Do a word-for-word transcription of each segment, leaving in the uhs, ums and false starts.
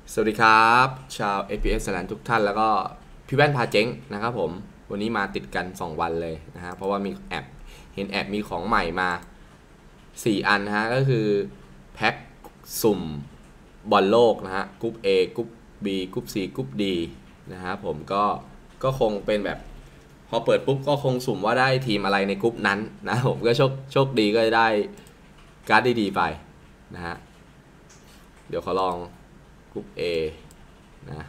สวัสดีครับชาว เอ พี เอส Thailand ทุกท่านแล้วก็พี่แว่นพาเจ๊งนะครับผมวันนี้มาติดกันสองวันเลยนะฮะเพราะว่ามีแอปเห็นแอปมีของใหม่มาสี่อันนะฮะก็คือแพ็คสุ่มบอลโลกนะฮะกรุ๊ป A กรุ๊ป B กรุ๊ป C กรุ๊ป D นะฮะผมก็ก็คงเป็นแบบพอเปิดปุ๊บก็คงสุ่มว่าได้ทีมอะไรในกรุ๊ปนั้นนะผมก็โชคโชคดีก็จะได้การ์ดดีๆไปนะฮะเดี๋ยวขอลองกรุ๊ป A นะ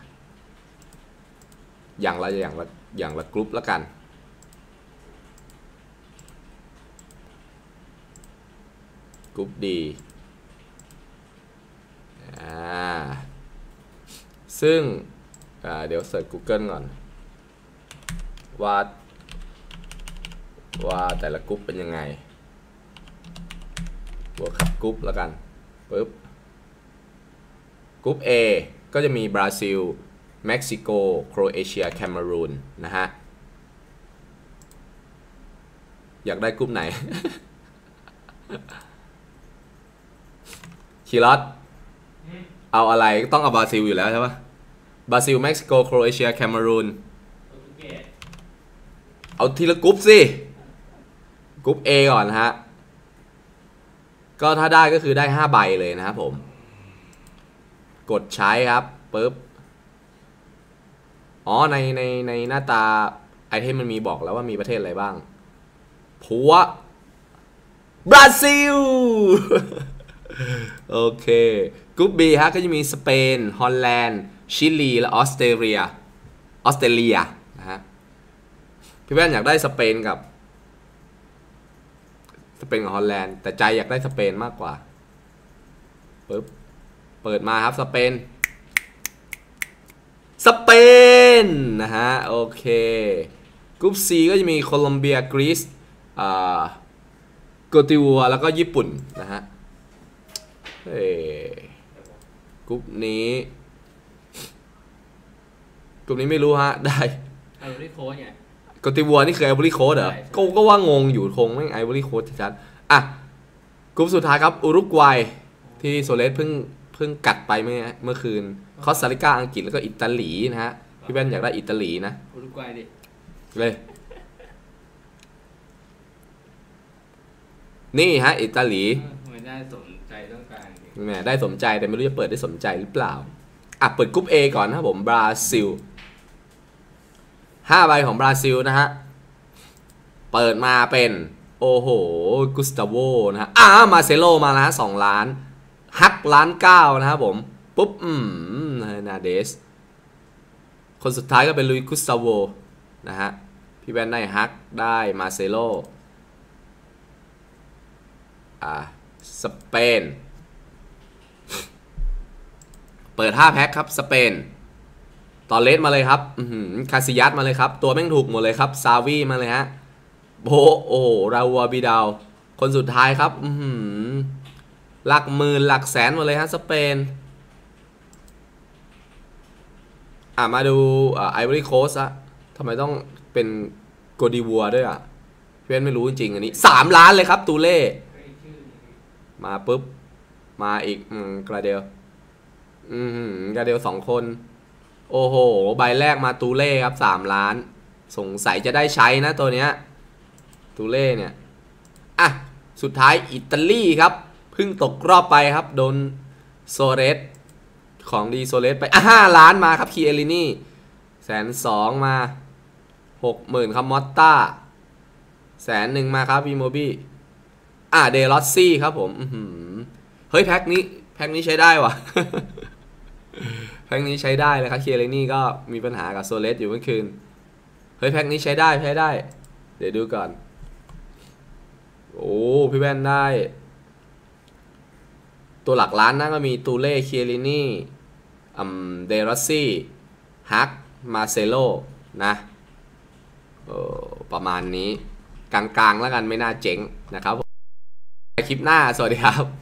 อย่างละอย่างละอย่างละกรุ๊ปแล้วกันกรุ๊ป D อ่าซึ่งเดี๋ยวเสิร์ช Google ก่อนว่าว่าแต่ละกรุ๊ปเป็นยังไงบวกขับกรุ๊ปแล้วกันปึ๊บกรุ๊ป A ก็จะมีบราซิลเม็กซิโกโครเอเชียแคเมรูนนะฮะอยากได้กรุ๊ปไหน คีรอสเอาอะไรต้องเอาบราซิลอยู่แล้วใช่ปะบราซิลเม็กซิโกโครเอเชียแคเมรูนเอาทีละกรุ๊ปสิกรุ๊ป A ก่อนนะฮะก็ถ้าได้ก็คือได้ห้าใบเลยนะครับผมกดใช้ครับปึ๊บอ๋อในในในหน้าตาไอเทมมันมีบอกแล้วว่ามีประเทศอะไรบ้างผัวบราซิล โอเคกรุ๊ป B ฮะก็จะมีสเปนฮอลแลนด์ชิลีและออสเตรเลียออสเตรเลียนะฮะพี่แว่นอยากได้สเปนกับสเปนกับฮอลแลนด์แต่ใจอยากได้สเปนมากกว่าปึ๊บเปิดมาครับสเปนสเปนนะฮะโอเคกรุ๊ป C ก็จะมีโคลอมเบียกรีซอ่าโกติวัวแล้วก็ญี่ปุ่นนะฮะเฮ้กรุ๊ปนี้กรุ๊ปนี้ไม่รู้ฮะได้ไอวอรี่โค้ชไงโกติวัวนี่คือไอวอรี่โค้ชเหรอก็ก็ว่างงอยู่คงไม่ไอวอรี่โค้ชชัดๆอ่ะกรุ๊ปสุดท้ายครับอุรุกวัยที่โซเลสเพิ่งเพิ่งกัดไปเมื่อเมื่อคืนคอสตาริกาอังกฤษแล้วก็อิตาลีนะฮะพี่แว่นอยากได้อิตาลีนะอุรุกวัยดิเลยนี่ฮะอิตาลีไม่ได้สนใจต้องการแหมได้สมใจแต่ไม่รู้จะเปิดได้สมใจหรือเปล่าอ่ะเปิดกรุ๊ป A ก่อนนะครับผมบราซิลห้าใบของบราซิลนะฮะเปิดมาเป็นโอ้โหกุสตาโวนะฮะอ่ามาเซโลมาแล้วสองล้านฮักล้านเก้านะครับผมปุ๊บอืมนาเดสคนสุดท้ายก็เป็นลุยกุสตาโวนะฮะพี่แวนได้ฮักได้มาเซโลอ่าสเปนเปิดห้าแพ็คครับสเปนตอเลสมาเลยครับคาซิยัสมาเลยครับตัวแม่งถูกหมดเลยครับซาวีมาเลยฮะโบโอ้ราวัวบิดาวคนสุดท้ายครับหลักหมื่นหลักแสนหมดเลยฮะสเปนอ่ะมาดูไอวอรี่โคสต์อะทำไมต้องเป็นโกดิวัวด้วยอ่ะเพื่อนไม่รู้จริงๆอันนี้สามล้านเลยครับตูเล่มาปุ๊บมาอีกอืมกราเดลอืมกราเดลสองคนโอ้โหใบแรกมาตูเล่ครับสามล้านสงสัยจะได้ใช้นะตัวเนี้ยตูเล่เนี่ยอ่ะสุดท้ายอิตาลีครับเพิ่งตกรอบไปครับโดนโซเรสของดีโซเลสไปอ่ะห้าล้านมาครับคีเอลินี่แสนสองมาหกหมื่นครับมอตต้าแสนหนึ่งมาครับวีโมบี้อ่ะเดลอสซี่ครับผมเฮ้ยแพ็คนี้แพ็คนี้ใช้ได้ว่ะ แพ็คนี้ใช้ได้เลยครับคีเอลินี่ก็มีปัญหากับโซเลสอยู่เมื่อคืนเฮ้ยแพ็คนี้ใช้ได้ใช้ได้เดี๋ยวดูก่อนโอ้พี่แว่นได้ตัวหลักล้านนั่นก็มีตูเล่เคียรินี่อืมเดรอสซี่ฮักมาเซโลนะโอ้ประมาณนี้กลางๆแล้วกันไม่น่าเจ๋งนะครับคลิปหน้าสวัสดีครับ